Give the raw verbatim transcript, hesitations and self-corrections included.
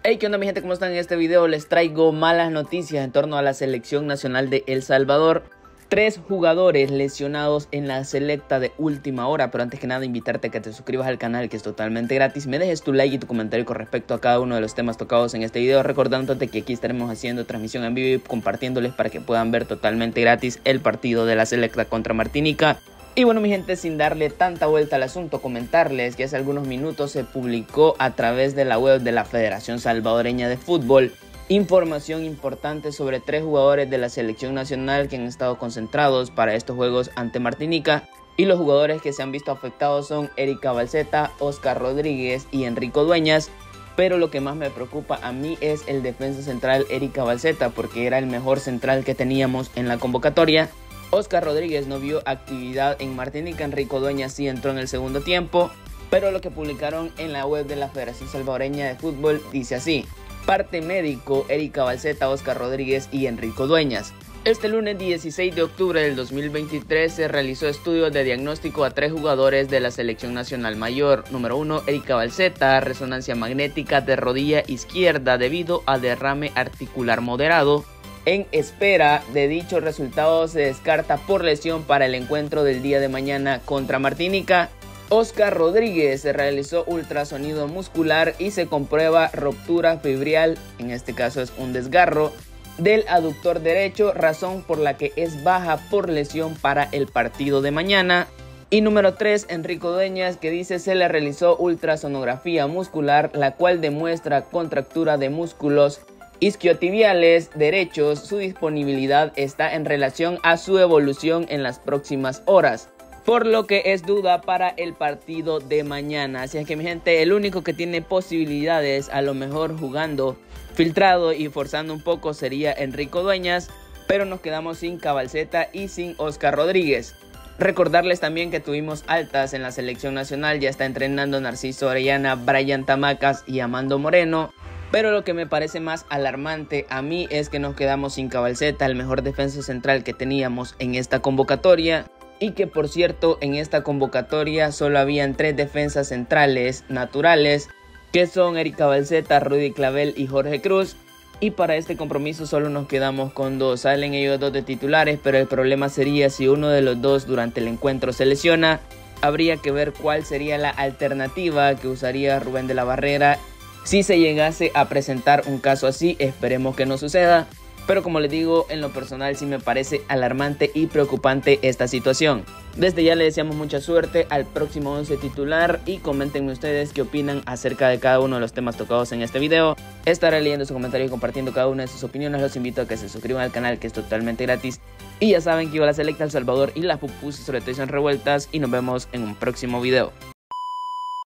Hey, ¿qué onda mi gente? ¿Cómo están? En este video les traigo malas noticias en torno a la selección nacional de El Salvador. Tres jugadores lesionados en la selecta de última hora, pero antes que nada invitarte a que te suscribas al canal, que es totalmente gratis. Me dejes tu like y tu comentario con respecto a cada uno de los temas tocados en este video, recordándote que aquí estaremos haciendo transmisión en vivo y compartiéndoles para que puedan ver totalmente gratis el partido de la selecta contra Martinica. Y bueno mi gente, sin darle tanta vuelta al asunto, comentarles que hace algunos minutos se publicó a través de la web de la Federación Salvadoreña de Fútbol información importante sobre tres jugadores de la selección nacional que han estado concentrados para estos juegos ante Martinica. Y los jugadores que se han visto afectados son Erika Balseta, Oscar Rodríguez y Enrico Dueñas. Pero lo que más me preocupa a mí es el defensa central Erika Balseta, porque era el mejor central que teníamos en la convocatoria. Oscar Rodríguez no vio actividad en Martinica, Enrico Dueñas sí entró en el segundo tiempo, pero lo que publicaron en la web de la Federación Salvadoreña de Fútbol dice así: parte médico, Erika Balseta, Oscar Rodríguez y Enrico Dueñas. Este lunes dieciséis de octubre del dos mil veintitrés se realizó estudios de diagnóstico a tres jugadores de la Selección Nacional Mayor. Número uno, Erika Balseta, resonancia magnética de rodilla izquierda debido a derrame articular moderado. En espera de dicho resultado se descarta por lesión para el encuentro del día de mañana contra Martinica. Oscar Rodríguez se realizó ultrasonido muscular y se comprueba ruptura fibrial, en este caso es un desgarro, del aductor derecho, razón por la que es baja por lesión para el partido de mañana. Y número tres, Enrico Dueñas, que dice se le realizó ultrasonografía muscular, la cual demuestra contractura de músculos isquiotibiales derechos. Su disponibilidad está en relación a su evolución en las próximas horas, por lo que es duda para el partido de mañana. Así es que mi gente, el único que tiene posibilidades, a lo mejor jugando filtrado y forzando un poco, sería Enrico Dueñas, pero nos quedamos sin Balseta y sin Oscar Rodríguez. Recordarles también que tuvimos altas en la selección nacional. Ya está entrenando Narciso Orellana, Brian Tamacas y Amando Moreno. Pero lo que me parece más alarmante a mí es que nos quedamos sin Balseta, el mejor defensa central que teníamos en esta convocatoria. Y que por cierto, en esta convocatoria solo habían tres defensas centrales naturales, que son Erika Balseta, Rudy Clavel y Jorge Cruz. Y para este compromiso solo nos quedamos con dos. Salen ellos dos de titulares, pero el problema sería si uno de los dos durante el encuentro se lesiona. Habría que ver cuál sería la alternativa que usaría Rubén de la Barrera si se llegase a presentar un caso así. Esperemos que no suceda, pero como les digo, en lo personal sí me parece alarmante y preocupante esta situación. Desde ya les deseamos mucha suerte al próximo once titular y coméntenme ustedes qué opinan acerca de cada uno de los temas tocados en este video. Estaré leyendo sus comentarios y compartiendo cada una de sus opiniones. Los invito a que se suscriban al canal, que es totalmente gratis. Y ya saben que iba la selecta El Salvador y las pupusas sobre todo son revueltas, y nos vemos en un próximo video.